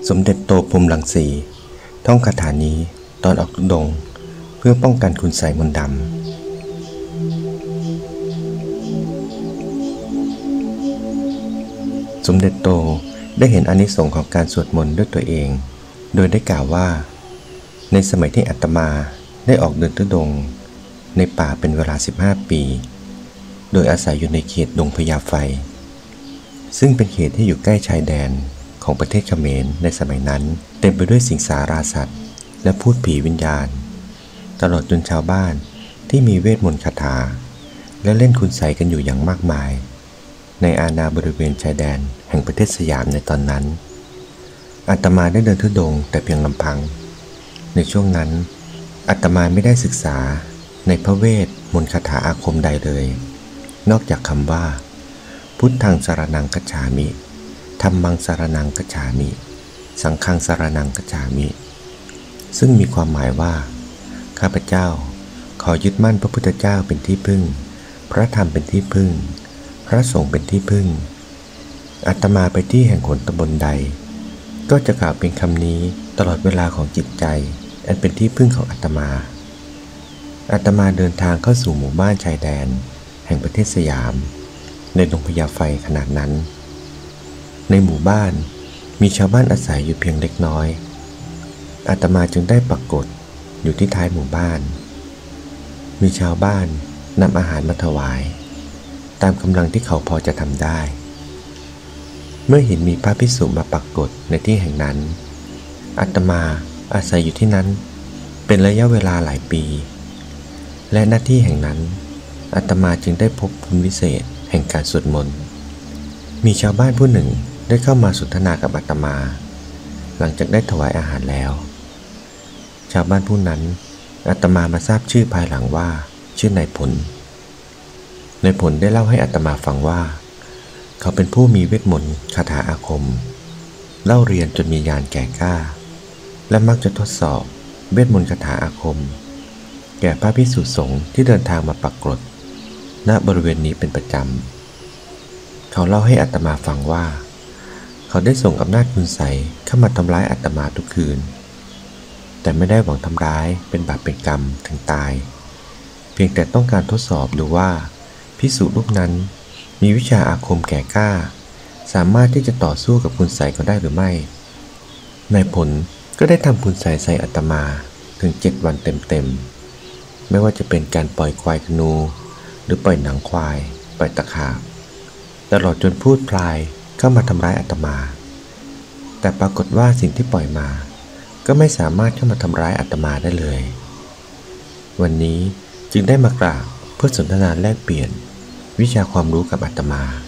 สมเด็จโตพรหมรังสีท่องคาถานี้ตอนออกธุดงค์เพื่อป้องกันคุณไสยมนต์ดำสมเด็จโตได้เห็นอานิสงส์ของการสวดมนต์ด้วยตัวเองโดยได้กล่าวว่าในสมัยที่อาตมาได้ออกเดินธุดงค์ในป่าเป็นเวลา15 ปีโดยอาศัยอยู่ในเขตดงพญาไฟซึ่งเป็นเขตที่อยู่ใกล้ชายแดนของประเทศเขมรในสมัยนั้นเต็มไปด้วยสิงสาราสัตว์และพูดผีวิญญาณตลอดจนชาวบ้านที่มีเวทมนต์คาถาและเล่นคุณไสยกันอยู่อย่างมากมายในอาณาบริเวณชายแดนแห่งประเทศสยามในตอนนั้นอาตมาได้เดินธุดงค์แต่เพียงลำพังในช่วงนั้นอาตมาไม่ได้ศึกษาในพระเวทมนต์คาถาอาคมใดเลยนอกจากคำว่าพุทธังสรณังคัจฉามิธัมมังสรณังคัจฉามิสังฆังสรณังคัจฉามิซึ่งมีความหมายว่าข้าพเจ้าขอยึดมั่นพระพุทธเจ้าเป็นที่พึ่งพระธรรมเป็นที่พึ่งพระสงฆ์เป็นที่พึ่งอาตมาไปที่แห่งหนตำบลใดก็จะกล่าวเป็นคำนี้ตลอดเวลาของจิตใจอันเป็นที่พึ่งของอาตมาเดินทางเข้าสู่หมู่บ้านชายแดนแห่งประเทศสยามในดงพญาไฟขนาดนั้นในหมู่บ้านมีชาวบ้านอาศัยอยู่เพียงเล็กน้อยอาตมาจึงได้ปรากฏอยู่ที่ท้ายหมู่บ้านมีชาวบ้านนำอาหารมาถวายตามกำลังที่เขาพอจะทำได้เมื่อเห็นมีพระภิกษุมาปรากฏในที่แห่งนั้นอาตมาอาศัยอยู่ที่นั้นเป็นระยะเวลาหลายปีและหน้าที่แห่งนั้นอาตมาจึงได้พบบุญวิเศษแห่งการสวดมนต์มีชาวบ้านผู้หนึ่งได้เข้ามาสนทนากับอาตมาหลังจากได้ถวายอาหารแล้วชาวบ้านผู้นั้นอาตมามาทราบชื่อภายหลังว่าชื่อนายผลนายผลได้เล่าให้อาตมาฟังว่าเขาเป็นผู้มีเวทมนต์คาถาอาคมเล่าเรียนจนมีญาณแก่กล้าและมักจะทดสอบเวทมนต์คาถาอาคมแก่พระภิกษุสงฆ์ที่เดินทางมาปรากฏณบริเวณนี้เป็นประจำเขาเล่าให้อาตมาฟังว่าเขาได้ส่งอำนาจคุณไสยเข้ามาทำร้ายอาตมาทุกคืนแต่ไม่ได้หวังทำร้ายเป็นบาปเป็นกรรมถึงตายเพียงแต่ต้องการทดสอบดูว่าภิกษุรูปนั้นมีวิชาอาคมแก่กล้าสามารถที่จะต่อสู้กับคุณไสยเขาได้หรือไม่นายผลก็ได้ทำคุณไสยใส่อาตมาถึง7 วันเต็มๆไม่ว่าจะเป็นการปล่อยควายธนูหรือปล่อยหนังควายปล่อยตะขาบตลอดจนพูดพลายเข้ามาทำร้ายอาตมาแต่ปรากฏว่าสิ่งที่ปล่อยมาก็ไม่สามารถเข้ามาทำร้ายอาตมาได้เลยวันนี้จึงได้มากราบเพื่อสนทนาแลกเปลี่ยนวิชาความรู้กับอาต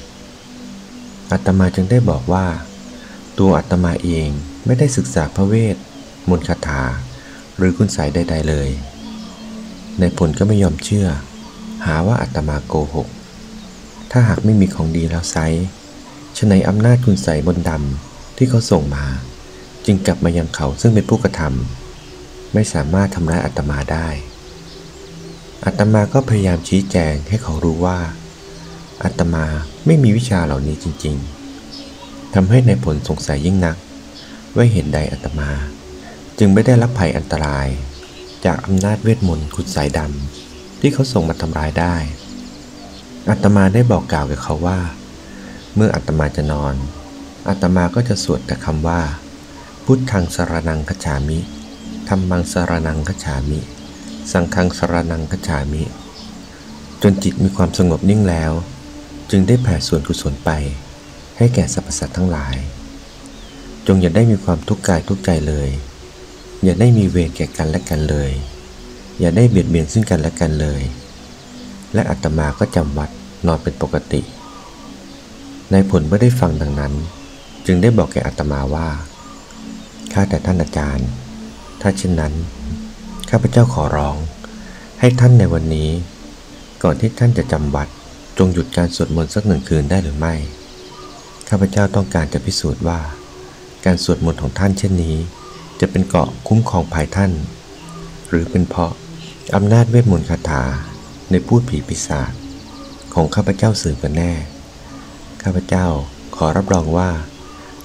มาจึงได้บอกว่าตัวอาตมาเองไม่ได้ศึกษาพระเวทมนต์คาถาหรือคุณไสยใดๆเลยนายผลก็ไม่ยอมเชื่อหาว่าอาตมาโกหกถ้าหากไม่มีของดีแล้วไซฉะไหนอำนาจคุณไสยมนต์ดำที่เขาส่งมาจึงกลับมายังเขาซึ่งเป็นผู้กระทำไม่สามารถทำร้ายอาตมาได้อาตมาก็พยายามชี้แจงให้เขารู้ว่าอาตมาไม่มีวิชาเหล่านี้จริงๆทำให้นายผลสงสัยยิ่งนักว่าเหตุใดอาตมาจึงไม่ได้รับภัยอันตรายจากอำนาจเวทมนต์คุณไสยดำที่เขาส่งมาทำร้ายได้อาตมาได้บอกกล่าวกับเขาว่าเมื่ออาตมาจะนอนอาตมาก็จะสวดแต่คำว่าพุทธังสรณังคัจฉามิธัมมังสรณังคัจฉามิสังฆังสรณังคัจฉามิจนจิตมีความสงบนิ่งแล้วจึงได้แผ่ส่วนกุศลไปให้แก่สรรพสัตว์ทั้งหลายจงอย่าได้มีความทุกข์กายทุกข์ใจเลยอย่าได้มีเวรแก่กันและกันเลยอย่าได้เบียดเบียนซึ่งกันและกันเลยและอาตมาก็จำวัดนอนเป็นปกตินายผลเมื่อได้ฟังดังนั้นจึงได้บอกแก่อาตมาว่าข้าแต่ท่านอาจารย์ถ้าเช่นนั้นข้าพเจ้าขอร้องให้ท่านในวันนี้ก่อนที่ท่านจะจำวัดจงหยุดการสวดมนต์สัก1 คืนได้หรือไม่ข้าพเจ้าต้องการจะพิสูจน์ว่าการสวดมนต์ของท่านเช่นนี้จะเป็นเกราะคุ้มครองภัยท่านหรือเป็นเพราะอำนาจเวทมนต์คาถาในพูดผีปีศาจของข้าพเจ้าสื่อกันแน่ข้าพเจ้าขอรับรองว่า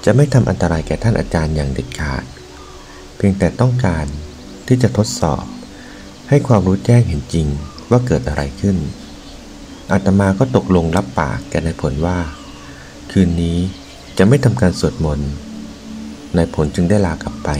จะไม่ทำอันตรายแก่ท่านอาจารย์อย่างเด็ดขาดเพียงแต่ต้องการที่จะทดสอบให้ความรู้แจ้งเห็นจริงว่าเกิดอะไรขึ้นอาตมาก็ตกลงรับปากแก่นายผลว่าคืนนี้จะไม่ทำการสวดมนต์นายผลจึงได้ลากลับไป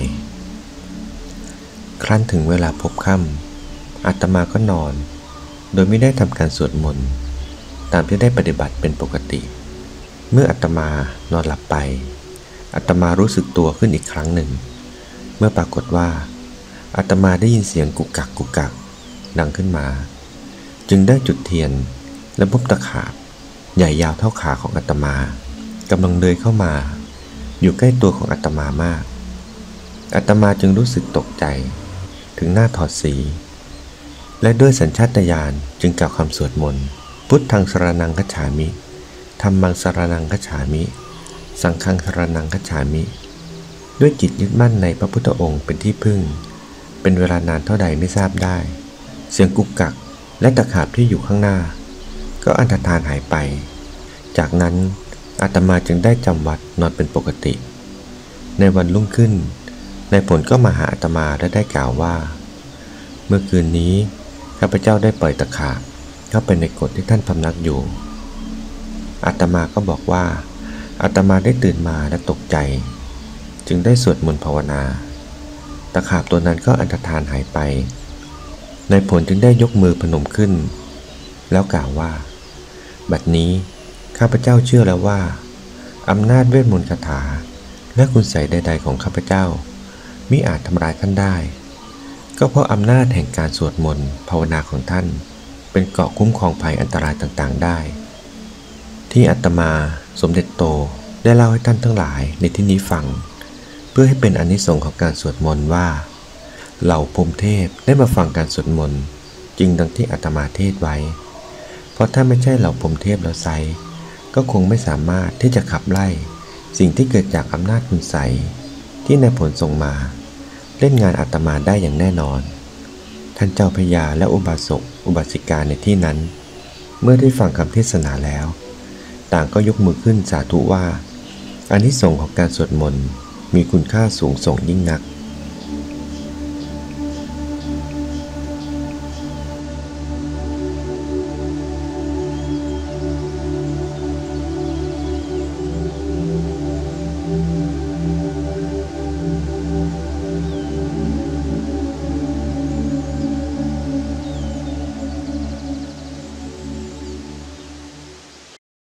ครั้นถึงเวลาพบค่ำอาตมาก็นอนโดยไม่ได้ทำการสวดมนต์ตามที่ได้ปฏิบัติเป็นปกติเมื่ออาตมานอนหลับไปอาตมารู้สึกตัวขึ้นอีกครั้งหนึ่งเมื่อปรากฏว่าอาตมาได้ยินเสียงกุกกักกุกกักดังขึ้นมาจึงได้จุดเทียนและพบตะขาบใหญ่ยาวเท่าขาของอาตมากำลังเดินเข้ามาอยู่ใกล้ตัวของอาตมามากอาตมาจึงรู้สึกตกใจถึงหน้าถอดสีและด้วยสัญชาตญาณจึงกล่าวคำสวดมนต์พุทธังสรณังคัจฉามิธัมมังสรณังคัจฉามิสังฆังสรณังคัจฉามิด้วยจิตยึดมั่นในพระพุทธองค์เป็นที่พึ่งเป็นเวลานานเท่าใดไม่ทราบได้เสียงกุกกักและตะขาบที่อยู่ข้างหน้าก็อันธพาลหายไปจากนั้นอาตมาจึงได้จำวัดนอนเป็นปกติในวันรุ่งขึ้นนายผลก็มาหาอาตมาและได้กล่าวว่าเมื่อคืนนี้ข้าพเจ้าได้ปล่อยตะขาบเข้าไปในกฎที่ท่านพำนักอยู่อาตมาก็บอกว่าอาตมาได้ตื่นมาและตกใจจึงได้สวดมนต์ภาวนาตะขาบตัวนั้นก็อันธพาลหายไปนายผลจึงได้ยกมือพนมขึ้นแล้วกล่าวว่าบัดนี้ข้าพเจ้าเชื่อแล้วว่าอำนาจเวทมนต์คาถาและคุณไสยใดๆของข้าพเจ้ามิอาจทำร้ายท่านได้ก็เพราะอำนาจแห่งการสวดมนต์ภาวนาของท่านเป็นเกราะคุ้มครองภัยอันตรายต่างๆได้ที่อาตมาสมเด็จโตได้เล่าให้ท่านทั้งหลายในที่นี้ฟังเพื่อให้เป็นอานิสงส์ของการสวดมนต์ว่าเหล่าพรหมเทพได้มาฟังการสวดมนต์จริงดังที่อาตมาเทศไว้เพราะถ้าไม่ใช่เหล่าพรหมเทพแล้วไซก็คงไม่สามารถที่จะขับไล่สิ่งที่เกิดจากอำนาจคุณไสยที่นายผลส่งมาเล่นงานอาตมาได้อย่างแน่นอนท่านเจ้าพญาและอุบาสกอุบาสิกาในที่นั้นเมื่อได้ฟังคำเทศนาแล้วต่างก็ยกมือขึ้นสาธุว่าอานิสงส์ของการสวดมนต์มีคุณค่าสูงส่งยิ่งนัก